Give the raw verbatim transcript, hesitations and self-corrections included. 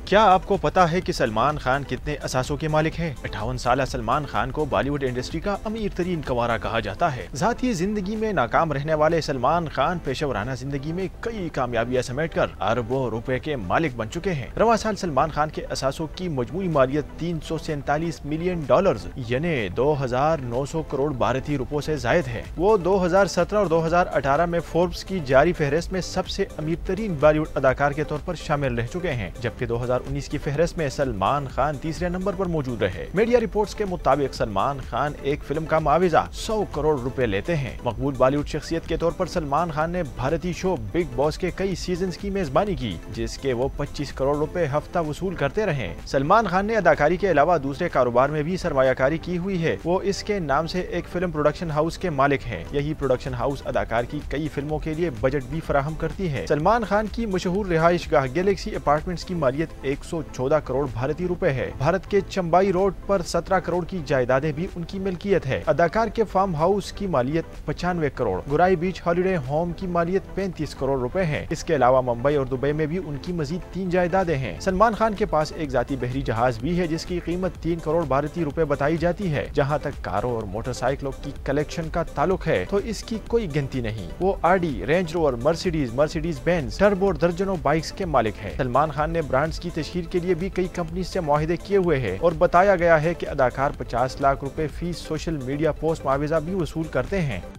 کیا آپ کو پتا ہے کہ سلمان خان کتنے اثاثوں کے مالک ہیں؟ اٹھاون سالہ سلمان خان کو بالی ووڈ انڈسٹری کا امیر ترین کنوارا کہا جاتا ہے۔ ذاتی زندگی میں ناکام رہنے والے سلمان خان پیشہ ورانہ زندگی میں کئی کامیابیاں سمیٹ کر اربوں روپے کے مالک بن چکے ہیں۔ رواں سال سلمان خان کے اثاثوں کی مجموعی مالیت تین سو سینتالیس ملین ڈالرز یعنی دو ہزار نو سو کروڑ بھارتی روپوں سے زائد ہے۔ وہ دو ہزار سترہ اور دو ہزار اٹھارہ میں فوربس کی جاری فہرست میں سب سے امیر ترین بالی ووڈ اداکار کے طور پر شامل رہ چکے ہیں، جبکہ دو ہزار انیس کی فہرست میں سلمان خان تیسرے نمبر پر موجود رہے۔ میڈیا رپورٹس کے مطابق سلمان خان ایک فلم کا معاوضہ سو کروڑ روپے لیتے ہیں۔ مقبول بالی ووڈ شخصیت کے طور پر سلمان خان نے بھارتی شو بگ باس کے کئی سیزنز کی میزبانی کی، جس کے وہ پچیس کروڑ روپے ہفتہ وصول کرتے رہے۔ سلمان خان نے اداکاری کے علاوہ دوسرے کاروبار میں بھی سرمایہ کاری کی ہوئی ہے۔ وہ اس کے نام سے ایک فلم پروڈکشن ہاؤس کے مالک ہیں۔ یہی پروڈکشن ہاؤس اداکار کی کئی فلموں کے لیے بجٹ بھی فراہم کرتی ہے۔ سلمان خان کی مشہور رہائش گاہ گیلیکسی اپارٹمنٹس کی مالیت ایک سو چودہ کروڑ بھارتی روپے ہے۔ بھارت کے چمبائی روڈ پر سترہ کروڑ کی جائیدادیں بھی ان کی ملکیت ہے۔ اداکار کے فارم ہاؤس کی مالیت پچانوے crore, Gorai beach holiday home کی مالیت پینتیس کروڑ روپے ہے۔ اس کے علاوہ ممبئی اور دبئی میں بھی ان کی مزید تین جائیدادیں ہیں۔ سلمان خان کے پاس ایک ذاتی بحری جہاز بھی ہے جس کی قیمت تین کروڑ بھارتی روپے بتائی جاتی ہے۔ جہاں تک کاروں اور موٹر سائیکلوں کی کلیکشن کا تعلق ہے تو اس کی کوئی گنتی نہیں۔ وہ Audi, Range Rover, Mercedes, Mercedes Benz, turbo اور درجنوں بائکس کے مالک ہے۔ سلمان خان نے برانڈز کی تشہیر کے لیے بھی کئی کمپنی سے معاہدے کیے ہوئے ہیں اور بتایا گیا ہے کہ اداکار پچاس لاکھ روپے فی سوشل میڈیا پوسٹ معاوضہ بھی وصول کرتے ہیں۔